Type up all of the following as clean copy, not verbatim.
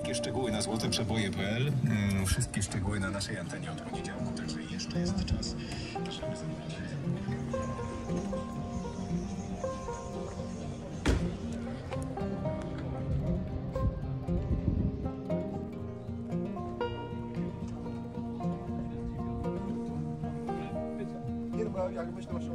Wszystkie szczegóły na złoteprzeboje.pl, wszystkie szczegóły na naszej antenie od poniedziałku, także jeszcze jest czas. Możemy zamówić. Jak myślę, że...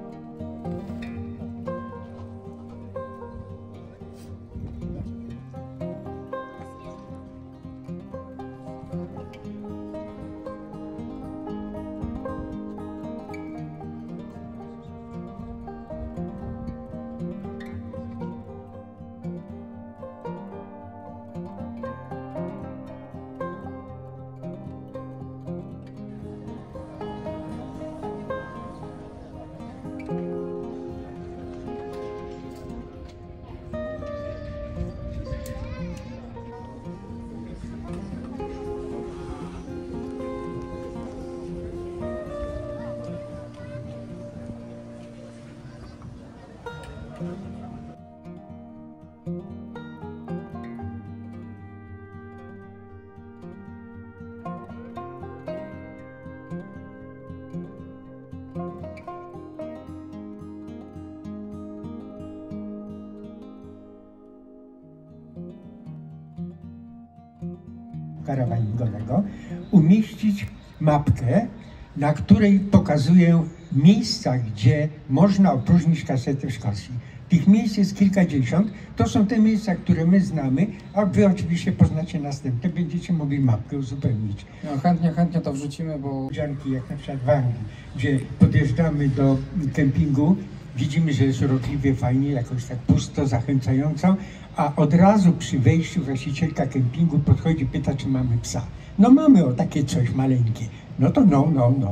karawangowego umieścić mapkę, na której pokazuję miejsca, gdzie można opróżnić kasetę w Szkocji. Tych miejsc jest kilkadziesiąt. To są te miejsca, które my znamy, a wy oczywiście poznacie następne. Będziecie mogli mapkę uzupełnić. No, chętnie to wrzucimy, bo... Dzianki, jak na przykład w Anglii, gdzie podjeżdżamy do kempingu, widzimy, że jest urokliwie, fajnie, jakoś tak pusto, zachęcająco, a od razu przy wejściu właścicielka kempingu podchodzi, pyta, czy mamy psa. No mamy o takie coś maleńkie. No to no.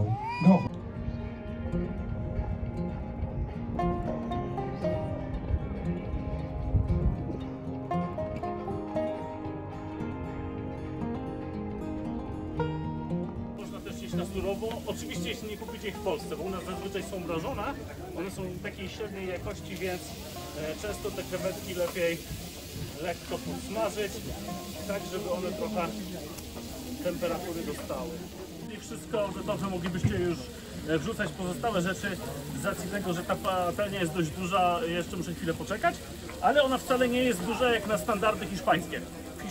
Można też jeść na surowo. Oczywiście jeśli nie kupicie ich w Polsce, bo u nas zazwyczaj są mrożone. One są takiej średniej jakości, więc często te krewetki lepiej lekko podsmażyć, tak żeby one trochę temperatury dostały. I wszystko gotowe, moglibyście już wrzucać pozostałe rzeczy z racji tego, że ta patelnia jest dość duża, jeszcze muszę chwilę poczekać, ale ona wcale nie jest duża jak na standardy hiszpańskie.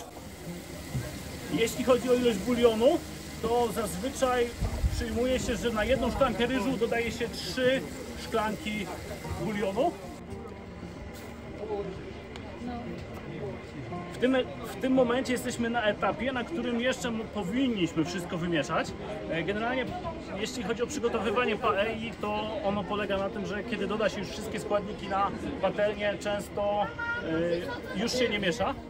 Jeśli chodzi o ilość bulionu, to zazwyczaj przyjmuje się, że na jedną szklankę ryżu dodaje się 3 szklanki bulionu. W tym momencie jesteśmy na etapie, na którym jeszcze powinniśmy wszystko wymieszać. Generalnie jeśli chodzi o przygotowywanie paelli, to ono polega na tym, że kiedy doda się już wszystkie składniki na patelnię, często już się nie miesza.